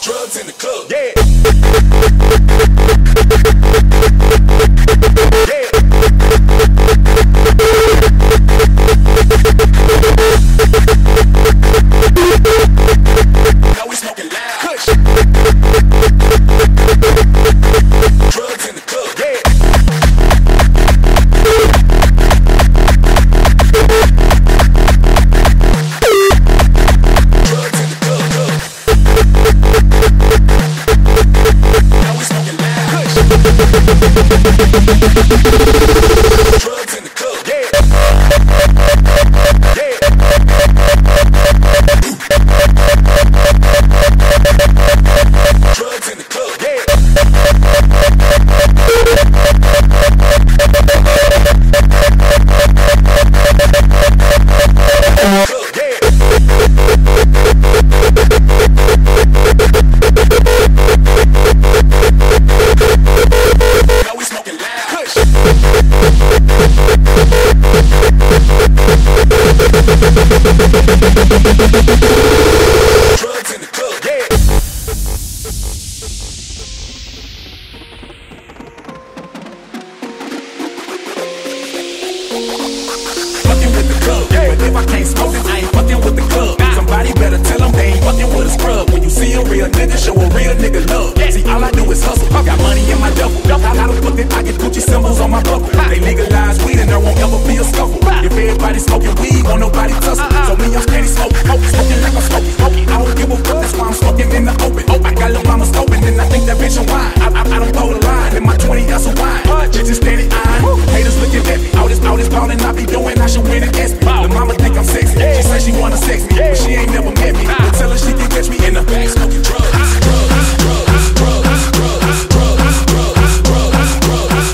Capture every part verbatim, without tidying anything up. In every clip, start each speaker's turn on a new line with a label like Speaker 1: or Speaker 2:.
Speaker 1: Drugs in the club. Yeah. Yeah. Now we smoking loud. Kush. Drugs in the club. Yeah. Drugs in the club. Now we smoking loud. Kush. Drugs in the club. Yeah. Yeah. Drugs in the club. Yeah. Now we smoking loud. Kush. Drugs in the club. Yeah. Fucking with the club, yeah. But if I can't smoke it, I ain't fucking with the club. Nah. Somebody better tell them they ain't fucking with a scrub. When you see a real nigga, show a real nigga love. Yeah. See, all I do is hustle. I got money in my duffel. I got a fucking, I get Gucci symbols on my buckle. Ha. They legalize weed and there won't ever be a scuffle. Ha. If everybody smoking weed, won't nobody tussle. Uh-uh. So me, I'm steady smoking, smoking, smoking like I'm smoking, smoking. I don't give a fuck, that's why I'm smoking in the open. Oh, I got little mama scoping, and I think that bitch a wine. I, I, I don't throw the line in my twenty ounce of wine. Bitches steady eyeing, haters looking at me. All this, all this ballin' I be doing, I should win and ask me. The mama think I'm sexy, she say she wanna sex me, but she ain't never met me. But tell her she can catch me in the back smoking drugs, drugs, drugs, drugs, drugs, drugs, drugs, drugs, drugs,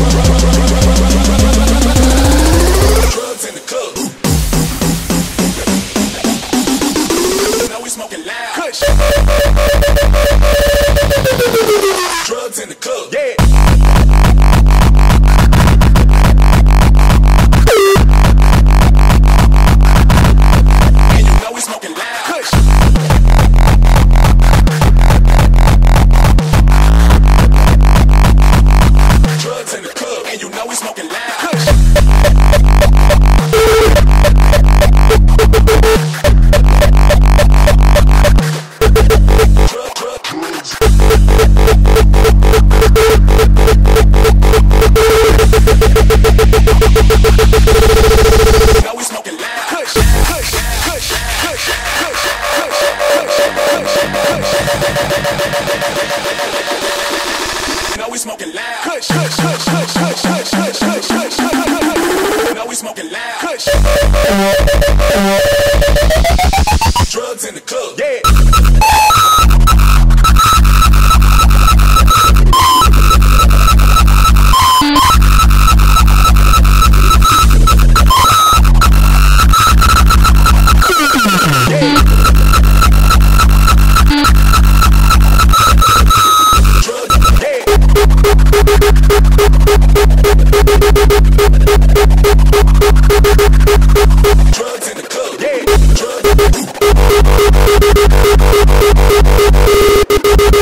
Speaker 1: drugs in the club. Now we smoking loud. Kush. Drugs in the club. Yeah. Now we smoking loud. Kush, kush, kush, kush, kush, kush, kush, kush, kush. Now we smoking loud. Kush. Drugs in the club. Yeah. Drugs in the club. Yeah. Drugs.